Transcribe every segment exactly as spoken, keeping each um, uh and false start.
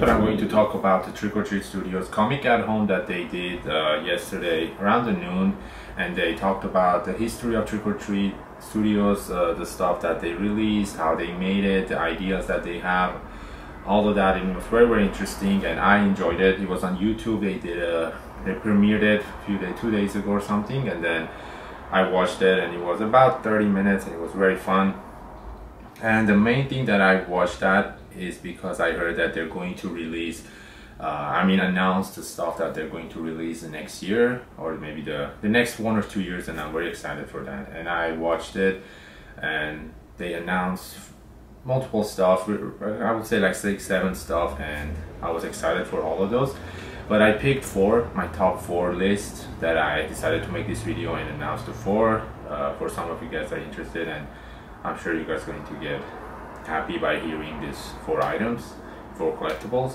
but I'm going to talk about the Trick or Treat Studios Comic at Home that they did uh, yesterday around the noon, and they talked about the history of Trick or Treat Studios, uh, the stuff that they released, how they made it, the ideas that they have, all of that. And it was very very interesting, and I enjoyed it. It was on YouTube. They did a they premiered it a few days, two days ago or something, and then I watched it, and it was about thirty minutes, and it was very fun. And the main thing that I watched that is because I heard that they're going to release, uh, I mean announce the stuff that they're going to release the next year, or maybe the, the next one or two years, and I'm very excited for that. And I watched it, and they announced multiple stuff, I would say like six, seven stuff, and I was excited for all of those. But I picked four, my top four list that I decided to make this video and announce the four uh, for some of you guys that are interested, and I'm sure you guys are going to get happy by hearing these four items, four collectibles.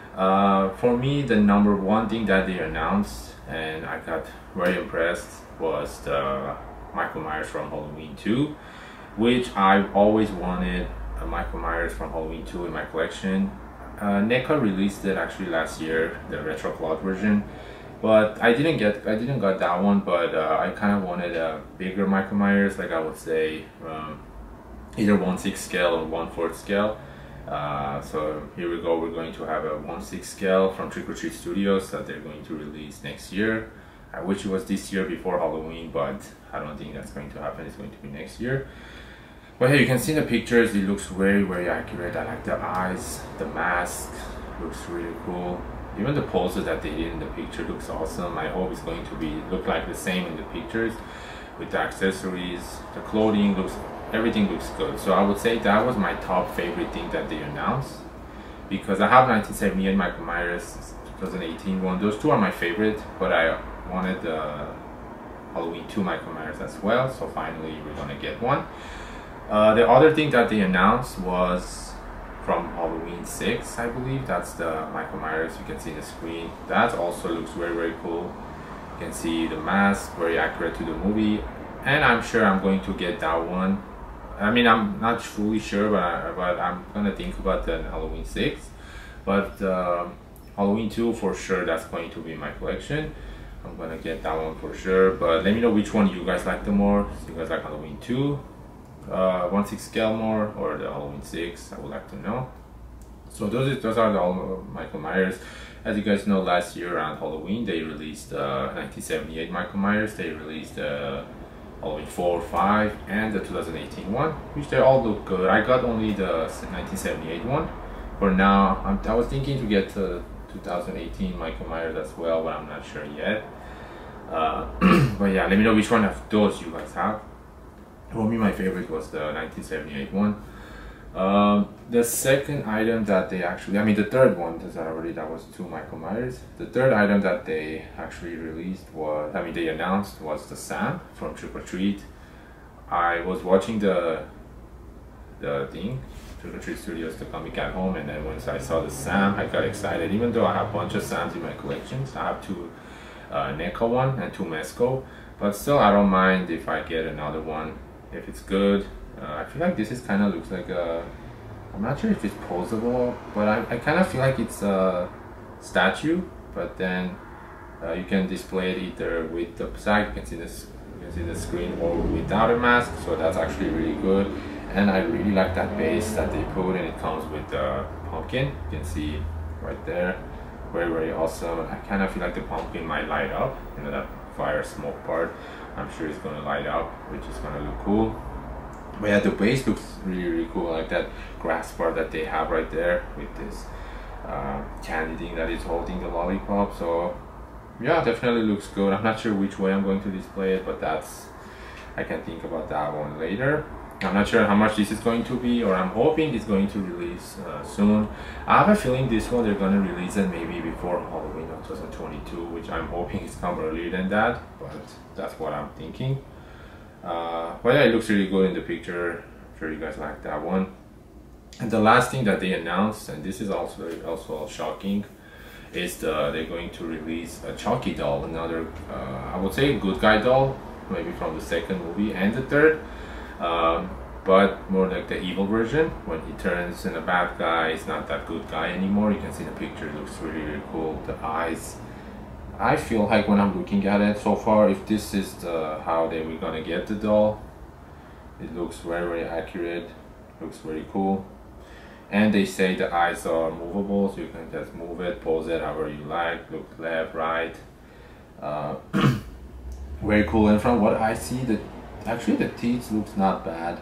Uh, for me, the number one thing that they announced, and I got very impressed, was the Michael Myers from Halloween two, which I've always wanted a Michael Myers from Halloween two in my collection. Uh, NECA released it actually last year, the retro cloth version, but I didn't get I didn't got that one. But uh, I kind of wanted a bigger Michael Myers, like I would say um, either one sixth scale or one fourth scale. Uh, so here we go. We're going to have a one sixth scale from Trick or Treat Studios that they're going to release next year. I wish it was this year before Halloween, but I don't think that's going to happen. It's going to be next year. But here you can see the pictures. It looks very very accurate. I like the eyes, the mask looks really cool. Even the poses that they did in the picture looks awesome. I hope it's going to be look like the same in the pictures with the accessories, the clothing looks, everything looks good. So I would say that was my top favorite thing that they announced, because I have nineteen seventy-eight Michael Myers, twenty eighteen one. Those two are my favorite, but I wanted the Halloween two Michael Myers as well. So finally we're gonna get one. Uh, the other thing that they announced was from Halloween six, I believe. That's the Michael Myers you can see in the screen. That also looks very very cool. You can see the mask, very accurate to the movie, and I'm sure I'm going to get that one. I mean, I'm not fully sure, but, I, but I'm gonna think about the Halloween six. But uh, Halloween two for sure, that's going to be in my collection. I'm gonna get that one for sure. But let me know which one you guys like the more. So you guys like Halloween two, uh, one sixth scale more, or the Halloween six? I would like to know. So those, those are the all Michael Myers. As you guys know, last year around Halloween they released uh, nineteen seventy-eight Michael Myers. They released uh, Halloween four, five, and the two thousand eighteen one, which they all look good. I got only the nineteen seventy-eight one for now. I'm, I was thinking to get the two thousand eighteen Michael Myers as well, but I'm not sure yet. Uh, but yeah, let me know which one of those you guys have. For me, my favorite was the nineteen seventy-eight one. Um, the second item that they actually, I mean the third one, because I already, that was two Michael Myers. The third item that they actually released was, I mean they announced, was the Sam from Trick or Treat. I was watching the the thing, Trick or Treat Studios, the comic at home, and then once I saw the Sam, I got excited. Even though I have a bunch of Sams in my collections, I have two uh, NECA one and two Mezco, but still I don't mind if I get another one if it's good. Uh, I feel like this is kind of looks like a, I'm not sure if it's posable, but I, I kind of feel like it's a statue, but then uh, you can display it either with the sack, you can see this, you can see the screen, or without a mask. So that's actually really good, and I really like that base that they put, and it comes with the pumpkin. You can see right there, very very awesome. I kind of feel like the pumpkin might light up, you know, that fire smoke part. I'm sure it's gonna light up, which is gonna look cool. But yeah, the base looks really really cool. I like that grass part that they have right there with this uh, candy thing that is holding the lollipop. So yeah, definitely looks good. I'm not sure which way I'm going to display it, but that's, I can think about that one later. I'm not sure how much this is going to be, or I'm hoping it's going to release uh, soon. I have a feeling this one they're gonna release it maybe before Halloween of twenty twenty-two, which I'm hoping it's come earlier than that, but that's what I'm thinking. Uh, but yeah, it looks really good in the picture. I'm sure you guys like that one. And the last thing that they announced, and this is also also shocking, is the, they're going to release a Chucky doll, another uh, I would say good guy doll, maybe from the second movie and the third. Um, but more like the evil version. When he turns in a bad guy, he's not that good guy anymore. You can see the picture, it looks really, really cool. The eyes, I feel like when I'm looking at it so far, if this is the, how they were gonna get the doll, it looks very, very accurate, looks very cool. And they say the eyes are movable, so you can just move it, pose it however you like, look left, right. Uh, very cool. And from what I see, the actually the teeth looks not bad.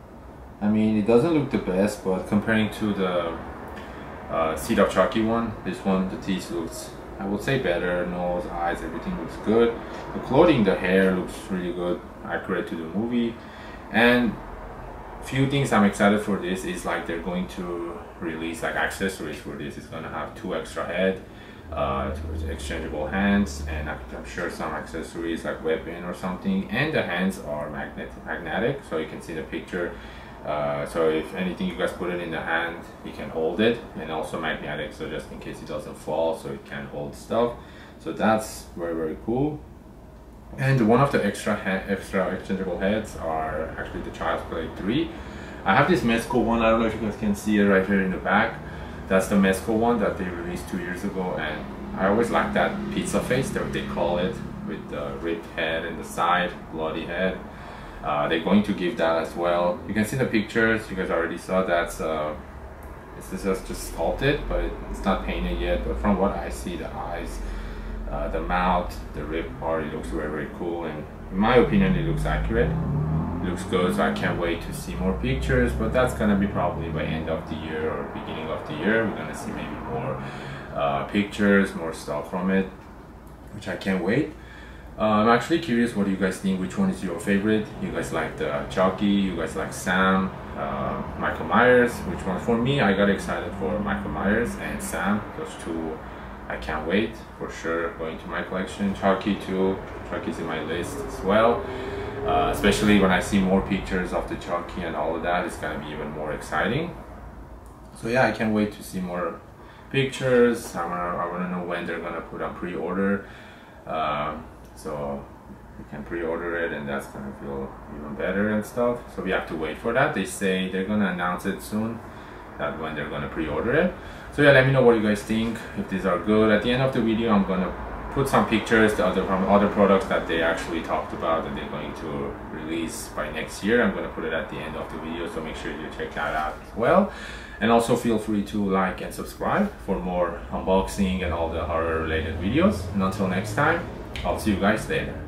I mean, it doesn't look the best, but comparing to the uh, Seed of Chucky one, this one, the teeth looks, I would say, better. Nose, eyes, everything looks good. The clothing, the hair looks really good, accurate to the movie. And few things I'm excited for this is like they're going to release like accessories for this. It's gonna have two extra head, uh, two exchangeable hands, and I'm sure some accessories like weapon or something. And the hands are magnet magnetic, so you can see the picture. Uh, so if anything, you guys put it in the hand, you can hold it, and also magnetic, so just in case it doesn't fall, so it can hold stuff. So that's very, very cool. And one of the extra extra exchangeable heads are actually the Child's Play three. I have this Mezco one, I don't know if you guys can see it right here in the back. That's the Mezco one that they released two years ago, and I always like that pizza face that they call it, with the ripped head in the side, bloody head. Uh, they're going to give that as well. You can see the pictures, you guys already saw that's uh, this is just, just sculpted, but it's not painted yet. But from what I see, the eyes, uh, the mouth, the rib part, it looks very, very cool. And in my opinion, it looks accurate. It looks good, so I can't wait to see more pictures, but that's gonna be probably by end of the year or beginning of the year. We're gonna see maybe more uh, pictures, more stuff from it, which I can't wait. Uh, I'm actually curious what you guys think, which one is your favorite. You guys like the Chucky, you guys like Sam, uh, Michael Myers, which one? For me, I got excited for Michael Myers and Sam. Those two, I can't wait, for sure, going to my collection. Chucky too, Chucky's in my list as well. Uh, especially when I see more pictures of the Chucky and all of that, it's gonna be even more exciting. So yeah, I can't wait to see more pictures. I wanna, I wanna know when they're gonna put on pre-order. Uh, so you can pre-order it, and that's gonna feel even better and stuff. So we have to wait for that. They say they're gonna announce it soon, that when they're gonna pre-order it. So yeah, let me know what you guys think, if these are good. At the end of the video, I'm gonna put some pictures the other from other products that they actually talked about that they're going to release by next year. I'm gonna put it at the end of the video, so make sure you check that out as well. And also feel free to like and subscribe for more unboxing and all the horror related videos. And until next time, I'll see you guys later.